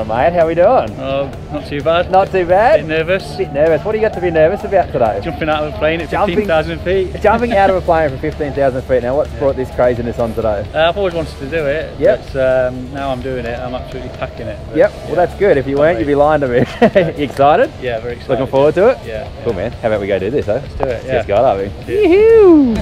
mate? How we doing? Oh, not too bad. Not too bad? Bit nervous. Bit nervous. What do you got to be nervous about today? Jumping out of a plane at 15,000 feet. Jumping out of a plane from 15,000 feet. Now, what's brought this craziness on today? I've always wanted to do it, yep. But now I'm doing it. I'm absolutely packing it. But, yep, well that's good. If you weren't, you'd be lying to me. You excited? Yeah, very excited. Looking forward to it? Yeah. Cool, man. How about we go do this, eh? Let's do it, yeah. Let's go, Harvey. Yoo-hoo!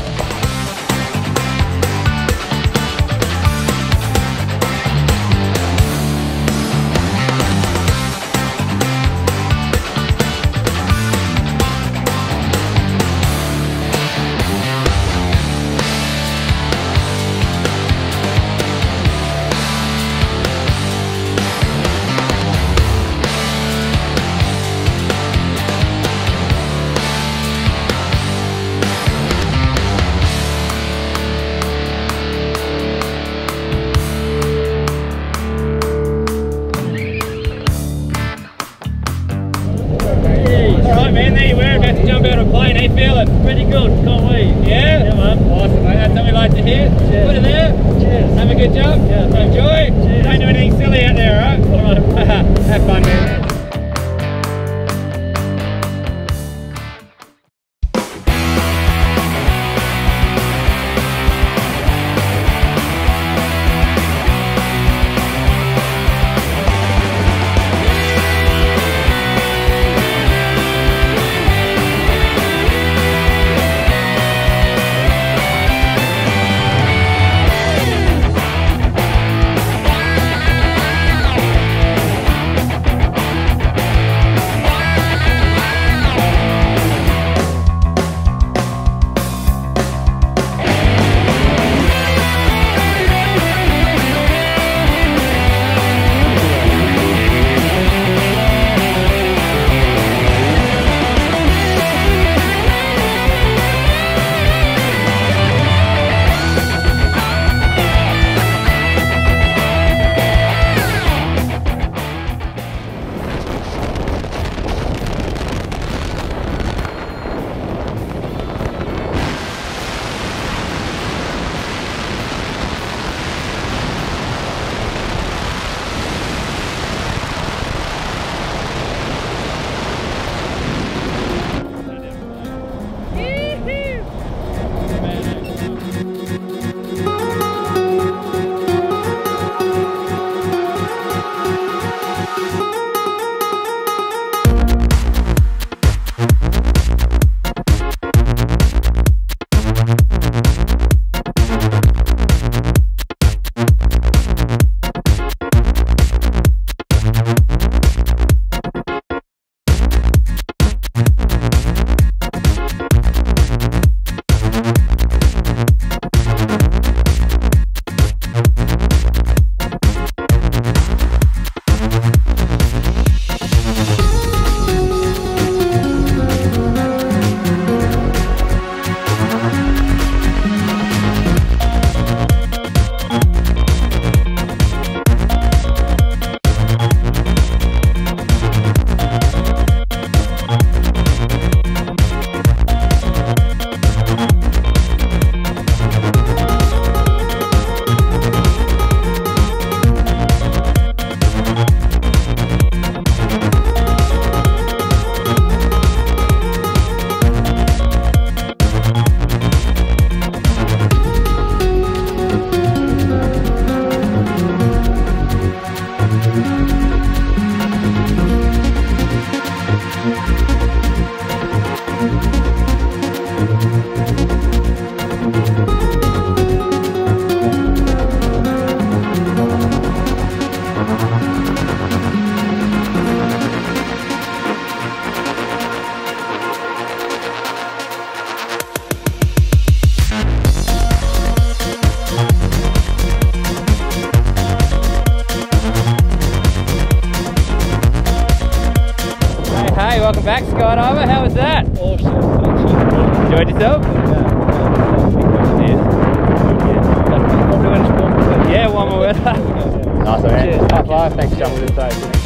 Man, there you were, about to jump out of a plane. How you feeling? Pretty good, can't wait. Yeah? Yeah, man. Awesome, mate. That's something we like to hear. Cheers. Put it there. Cheers. Have a good jump. Yeah. Enjoy. Cheers. Don't do anything silly out there, alright? Alright. Have fun, man. Hey, welcome back, Skydiver. How was that? Awesome. Enjoyed yourself? Yeah, one more. Nice one, man. High five. Thanks for jumping with us.